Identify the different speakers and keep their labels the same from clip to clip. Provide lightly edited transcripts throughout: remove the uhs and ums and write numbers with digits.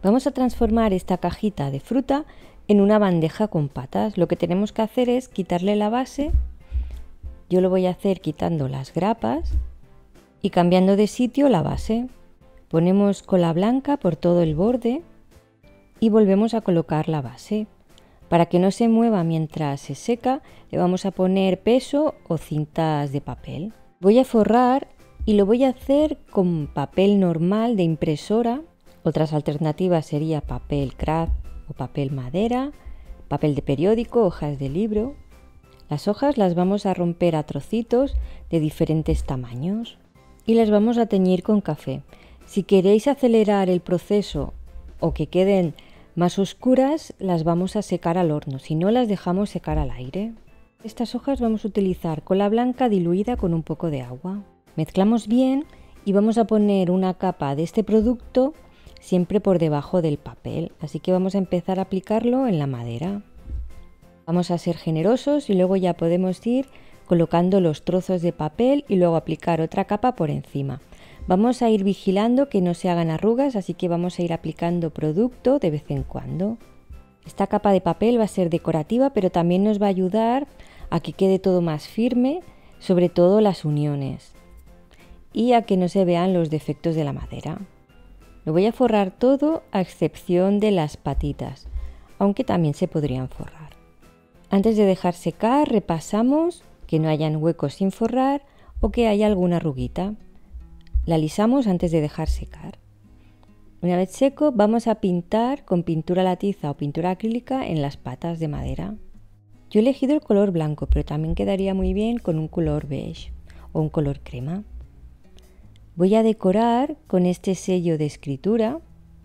Speaker 1: Vamos a transformar esta cajita de fruta en una bandeja con patas. Lo que tenemos que hacer es quitarle la base. Yo lo voy a hacer quitando las grapas y cambiando de sitio la base. Ponemos cola blanca por todo el borde y volvemos a colocar la base. Para que no se mueva mientras se seca, le vamos a poner peso o cintas de papel. Voy a forrar y lo voy a hacer con papel normal de impresora. Otras alternativas sería papel craft o papel madera, papel de periódico, hojas de libro. Las hojas las vamos a romper a trocitos de diferentes tamaños y las vamos a teñir con café. Si queréis acelerar el proceso o que queden más oscuras, las vamos a secar al horno, si no las dejamos secar al aire. Estas hojas vamos a utilizar cola blanca diluida con un poco de agua. Mezclamos bien y vamos a poner una capa de este producto siempre por debajo del papel, así que vamos a empezar a aplicarlo en la madera. Vamos a ser generosos y luego ya podemos ir colocando los trozos de papel y luego aplicar otra capa por encima. Vamos a ir vigilando que no se hagan arrugas, así que vamos a ir aplicando producto de vez en cuando. Esta capa de papel va a ser decorativa, pero también nos va a ayudar a que quede todo más firme, sobre todo las uniones, y a que no se vean los defectos de la madera. Lo voy a forrar todo a excepción de las patitas, aunque también se podrían forrar. Antes de dejar secar, repasamos que no hayan huecos sin forrar o que haya alguna arruguita. La alisamos antes de dejar secar. Una vez seco, vamos a pintar con pintura a la tiza o pintura acrílica en las patas de madera. Yo he elegido el color blanco, pero también quedaría muy bien con un color beige o un color crema. Voy a decorar con este sello de escritura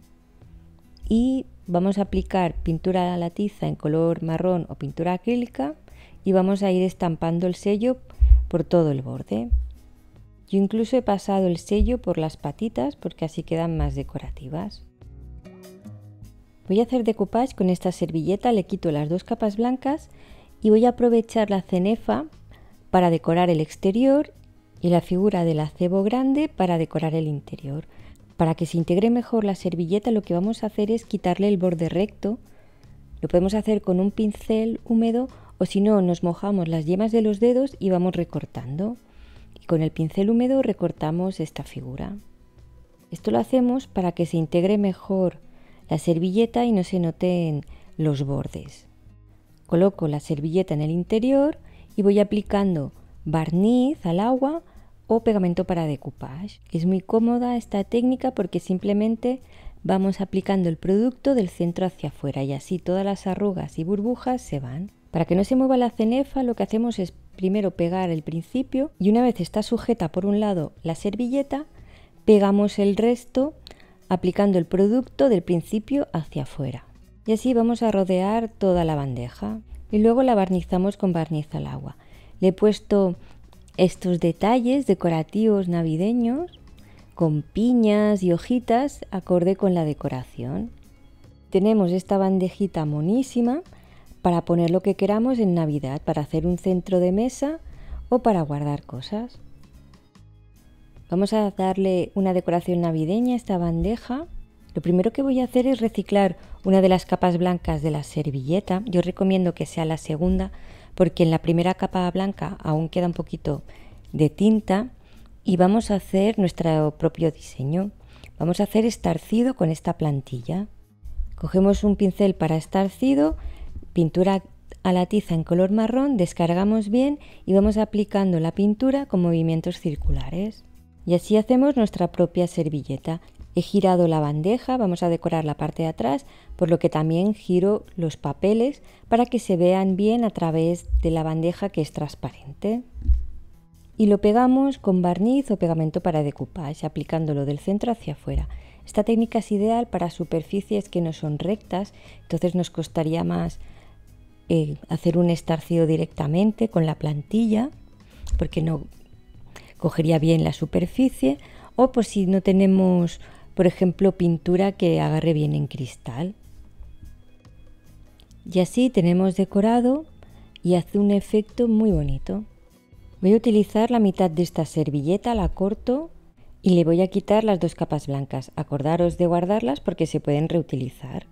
Speaker 1: y vamos a aplicar pintura a la tiza en color marrón o pintura acrílica y vamos a ir estampando el sello por todo el borde. Yo incluso he pasado el sello por las patitas porque así quedan más decorativas. Voy a hacer decoupage con esta servilleta, le quito las dos capas blancas y voy a aprovechar la cenefa para decorar el exterior y la figura del acebo grande para decorar el interior. Para que se integre mejor la servilleta, lo que vamos a hacer es quitarle el borde recto. Lo podemos hacer con un pincel húmedo o si no, nos mojamos las yemas de los dedos y vamos recortando. Y con el pincel húmedo recortamos esta figura. Esto lo hacemos para que se integre mejor la servilleta y no se noten los bordes. Coloco la servilleta en el interior y voy aplicando barniz al agua o pegamento para decoupage. Es muy cómoda esta técnica porque simplemente vamos aplicando el producto del centro hacia afuera y así todas las arrugas y burbujas se van. Para que no se mueva la cenefa, lo que hacemos es primero pegar el principio y una vez está sujeta por un lado la servilleta, pegamos el resto aplicando el producto del principio hacia afuera. Y así vamos a rodear toda la bandeja y luego la barnizamos con barniz al agua. Le he puesto estos detalles decorativos navideños con piñas y hojitas acorde con la decoración. Tenemos esta bandejita monísima para poner lo que queramos en Navidad, para hacer un centro de mesa o para guardar cosas. Vamos a darle una decoración navideña a esta bandeja. Lo primero que voy a hacer es reciclar una de las capas blancas de la servilleta. Yo recomiendo que sea la segunda porque en la primera capa blanca aún queda un poquito de tinta y vamos a hacer nuestro propio diseño. Vamos a hacer estarcido con esta plantilla. Cogemos un pincel para estarcido, pintura a la tiza en color marrón, descargamos bien y vamos aplicando la pintura con movimientos circulares. Y así hacemos nuestra propia servilleta. He girado la bandeja, vamos a decorar la parte de atrás, por lo que también giro los papeles para que se vean bien a través de la bandeja que es transparente. Y lo pegamos con barniz o pegamento para decoupage, aplicándolo del centro hacia afuera. Esta técnica es ideal para superficies que no son rectas, entonces nos costaría más hacer un estarcido directamente con la plantilla, porque no cogería bien la superficie, o por si no tenemos, por ejemplo, pintura que agarre bien en cristal. Y así tenemos decorado y hace un efecto muy bonito. Voy a utilizar la mitad de esta servilleta, la corto y le voy a quitar las 2 capas blancas. Acordaros de guardarlas porque se pueden reutilizar.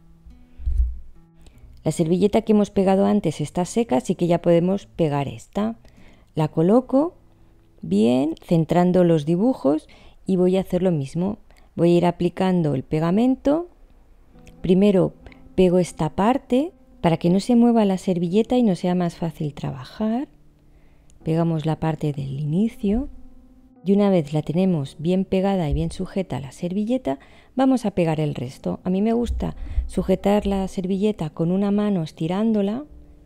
Speaker 1: La servilleta que hemos pegado antes está seca, así que ya podemos pegar esta. La coloco bien, centrando los dibujos, y voy a hacer lo mismo. Voy a ir aplicando el pegamento. Primero pego esta parte para que no se mueva la servilleta y no sea más fácil trabajar. Pegamos la parte del inicio y una vez la tenemos bien pegada y bien sujeta a la servilleta, vamos a pegar el resto. A mí me gusta sujetar la servilleta con una mano estirándola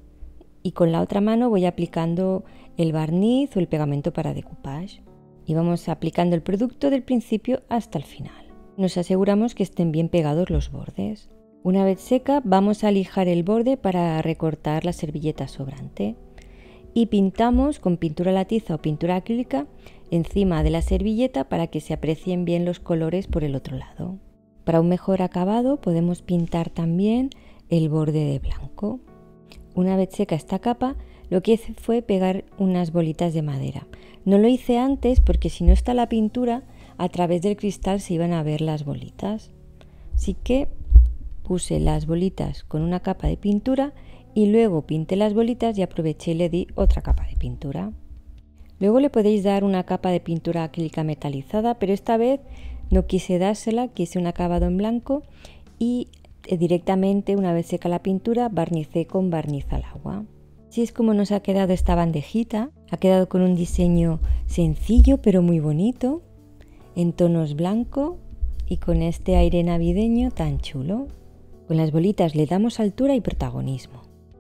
Speaker 1: y con la otra mano voy aplicando el barniz o el pegamento para decoupage. Y vamos aplicando el producto del principio hasta el final. Nos aseguramos que estén bien pegados los bordes. Una vez seca, vamos a lijar el borde para recortar la servilleta sobrante. Y pintamos con pintura a la tiza o pintura acrílica encima de la servilleta para que se aprecien bien los colores por el otro lado. Para un mejor acabado podemos pintar también el borde de blanco. Una vez seca esta capa, lo que hice fue pegar unas bolitas de madera. No lo hice antes porque si no está la pintura, a través del cristal se iban a ver las bolitas. Así que puse las bolitas con una capa de pintura y luego pinté las bolitas y aproveché y le di otra capa de pintura. Luego le podéis dar una capa de pintura acrílica metalizada, pero esta vez no quise dársela, quise un acabado en blanco y directamente, una vez seca la pintura, barnicé con barniz al agua. Así es como nos ha quedado esta bandejita. Ha quedado con un diseño sencillo pero muy bonito, en tonos blanco y con este aire navideño tan chulo. Con las bolitas le damos altura y protagonismo.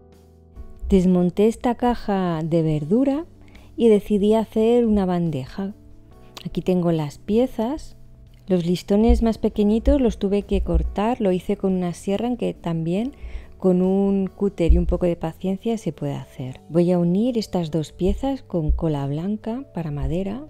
Speaker 1: Desmonté esta caja de verdura y decidí hacer una bandeja. Aquí tengo las piezas. Los listones más pequeñitos los tuve que cortar, lo hice con una sierra, aunque también con un cúter y un poco de paciencia se puede hacer. Voy a unir estas 2 piezas con cola blanca para madera.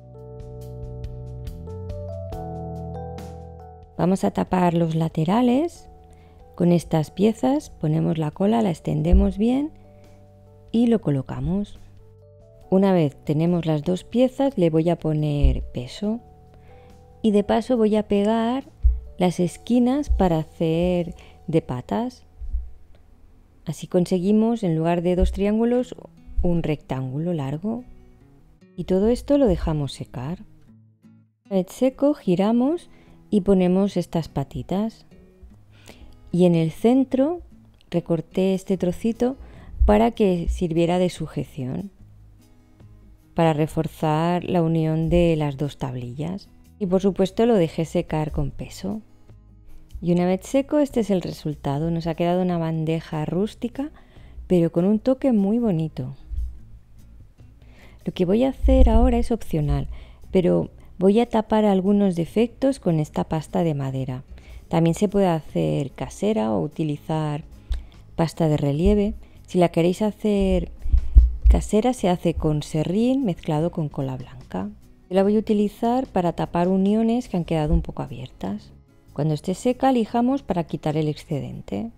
Speaker 1: Vamos a tapar los laterales con estas piezas, ponemos la cola, la extendemos bien y lo colocamos. Una vez tenemos las 2 piezas, le voy a poner peso y de paso voy a pegar las esquinas para hacer de patas. Así conseguimos, en lugar de 2 triángulos, un rectángulo largo. Y todo esto lo dejamos secar. Una vez seco, giramos y ponemos estas patitas. Y en el centro recorté este trocito para que sirviera de sujeción, para reforzar la unión de las 2 tablillas. Y por supuesto lo dejé secar con peso. Y una vez seco, este es el resultado. Nos ha quedado una bandeja rústica, pero con un toque muy bonito. Lo que voy a hacer ahora es opcional, pero voy a tapar algunos defectos con esta pasta de madera. También se puede hacer casera o utilizar pasta de relieve. Si la queréis hacer casera, se hace con serrín mezclado con cola blanca. Yo la voy a utilizar para tapar uniones que han quedado un poco abiertas. Cuando esté seca, lijamos para quitar el excedente.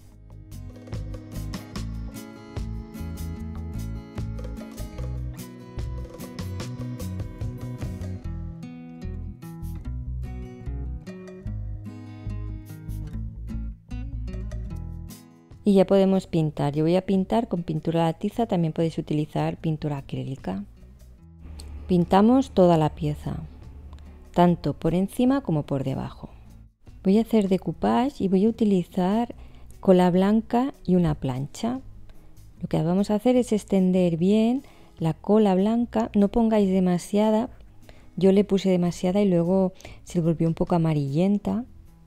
Speaker 1: Y ya podemos pintar. Yo voy a pintar con pintura a la tiza, también podéis utilizar pintura acrílica. Pintamos toda la pieza, tanto por encima como por debajo. Voy a hacer decoupage y voy a utilizar cola blanca y una plancha. Lo que vamos a hacer es extender bien la cola blanca. No pongáis demasiada. Yo le puse demasiada y luego se volvió un poco amarillenta.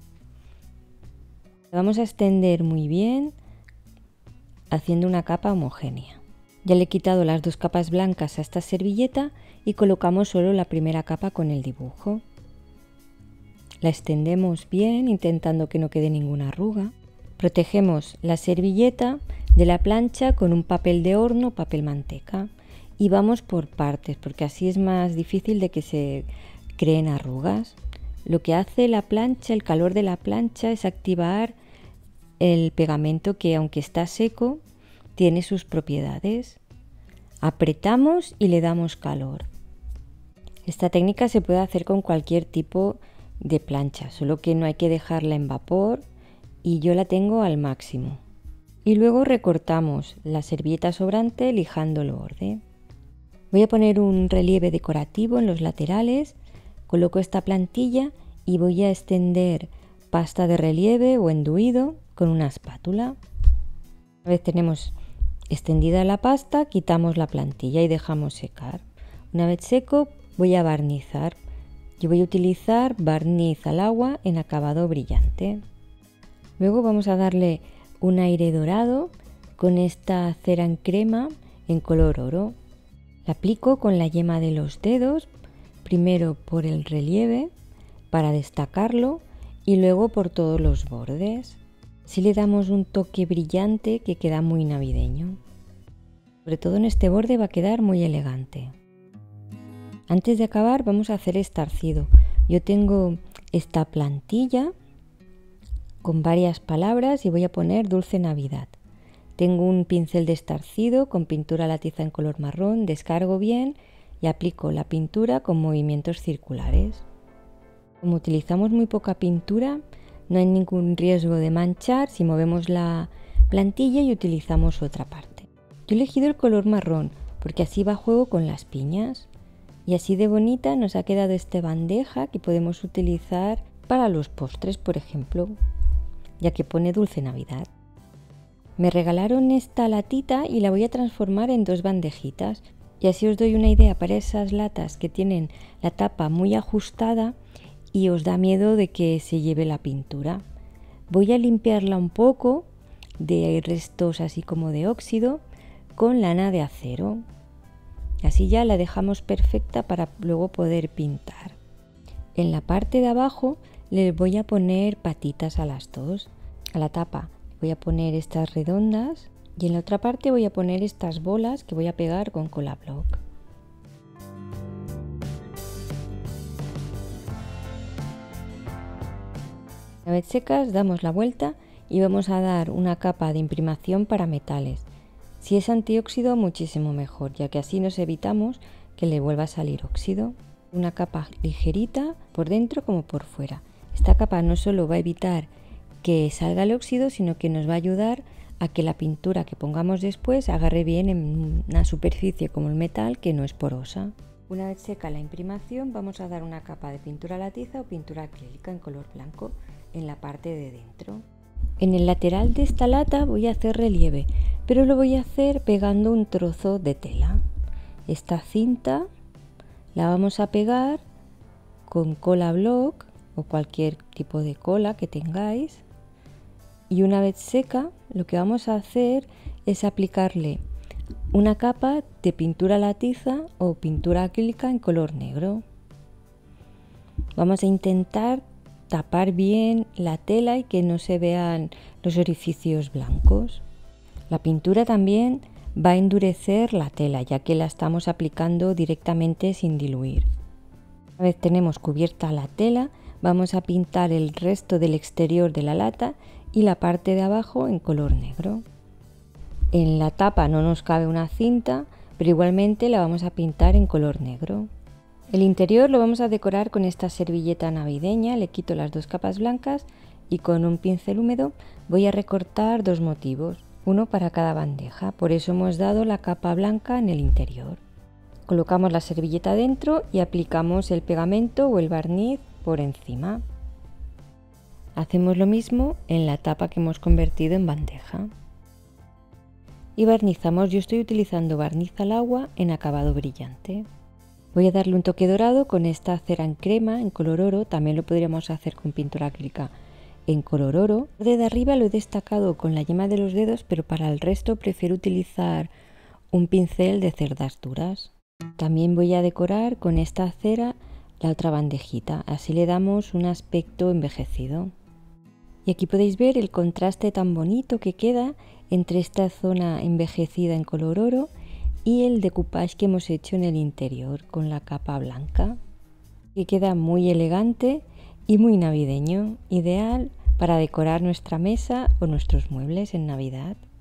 Speaker 1: Vamos a extender muy bien haciendo una capa homogénea. Ya le he quitado las 2 capas blancas a esta servilleta y colocamos solo la primera capa con el dibujo. La extendemos bien, intentando que no quede ninguna arruga. Protegemos la servilleta de la plancha con un papel de horno, papel manteca. Y vamos por partes, porque así es más difícil de que se creen arrugas. Lo que hace la plancha, el calor de la plancha, es activar el pegamento que, aunque está seco, tiene sus propiedades. Apretamos y le damos calor. Esta técnica se puede hacer con cualquier tipo de plancha, solo que no hay que dejarla en vapor y yo la tengo al máximo. Y luego recortamos la servilleta sobrante lijando el borde. Voy a poner un relieve decorativo en los laterales, coloco esta plantilla y voy a extender pasta de relieve o enduido con una espátula. Una vez tenemos extendida la pasta, quitamos la plantilla y dejamos secar. Una vez seco, voy a barnizar. Yo voy a utilizar barniz al agua en acabado brillante. Luego vamos a darle un aire dorado con esta cera en crema en color oro. La aplico con la yema de los dedos, primero por el relieve para destacarlo y luego por todos los bordes. Así le damos un toque brillante que queda muy navideño. Sobre todo en este borde va a quedar muy elegante. Antes de acabar vamos a hacer estarcido. Yo tengo esta plantilla con varias palabras y voy a poner Dulce Navidad. Tengo un pincel de estarcido con pintura a la tiza en color marrón, descargo bien y aplico la pintura con movimientos circulares. Como utilizamos muy poca pintura, no hay ningún riesgo de manchar si movemos la plantilla y utilizamos otra parte. Yo he elegido el color marrón porque así va a juego con las piñas. Y así de bonita nos ha quedado esta bandeja que podemos utilizar para los postres, por ejemplo, ya que pone Dulce Navidad. Me regalaron esta latita y la voy a transformar en 2 bandejitas. Y así os doy una idea para esas latas que tienen la tapa muy ajustada y os da miedo de que se lleve la pintura. Voy a limpiarla un poco de restos así como de óxido con lana de acero. Así ya la dejamos perfecta para luego poder pintar. En la parte de abajo les voy a poner patitas a las dos. A la tapa voy a poner estas redondas y en la otra parte voy a poner estas bolas que voy a pegar con cola block. Una vez secas damos la vuelta y vamos a dar una capa de imprimación para metales. Si es antióxido, muchísimo mejor, ya que así nos evitamos que le vuelva a salir óxido. Una capa ligerita por dentro como por fuera. Esta capa no solo va a evitar que salga el óxido, sino que nos va a ayudar a que la pintura que pongamos después agarre bien en una superficie como el metal que no es porosa. Una vez seca la imprimación, vamos a dar una capa de pintura a la tiza o pintura acrílica en color blanco en la parte de dentro. En el lateral de esta lata voy a hacer relieve, pero lo voy a hacer pegando un trozo de tela. Esta cinta la vamos a pegar con cola block o cualquier tipo de cola que tengáis. Y una vez seca, lo que vamos a hacer es aplicarle una capa de pintura a la tiza o pintura acrílica en color negro. Vamos a intentar tapar bien la tela y que no se vean los orificios blancos. La pintura también va a endurecer la tela, ya que la estamos aplicando directamente sin diluir. Una vez tenemos cubierta la tela, vamos a pintar el resto del exterior de la lata y la parte de abajo en color negro. En la tapa no nos cabe una cinta, pero igualmente la vamos a pintar en color negro. El interior lo vamos a decorar con esta servilleta navideña, le quito las 2 capas blancas y con un pincel húmedo voy a recortar 2 motivos, uno para cada bandeja, por eso hemos dado la capa blanca en el interior. Colocamos la servilleta dentro y aplicamos el pegamento o el barniz por encima. Hacemos lo mismo en la tapa que hemos convertido en bandeja. Y barnizamos, yo estoy utilizando barniz al agua en acabado brillante. Voy a darle un toque dorado con esta cera en crema en color oro, también lo podríamos hacer con pintura acrílica en color oro. El borde de arriba lo he destacado con la yema de los dedos, pero para el resto prefiero utilizar un pincel de cerdas duras. También voy a decorar con esta cera la otra bandejita, así le damos un aspecto envejecido. Y aquí podéis ver el contraste tan bonito que queda entre esta zona envejecida en color oro y el decoupage que hemos hecho en el interior con la capa blanca, que queda muy elegante y muy navideño, ideal para decorar nuestra mesa o nuestros muebles en Navidad.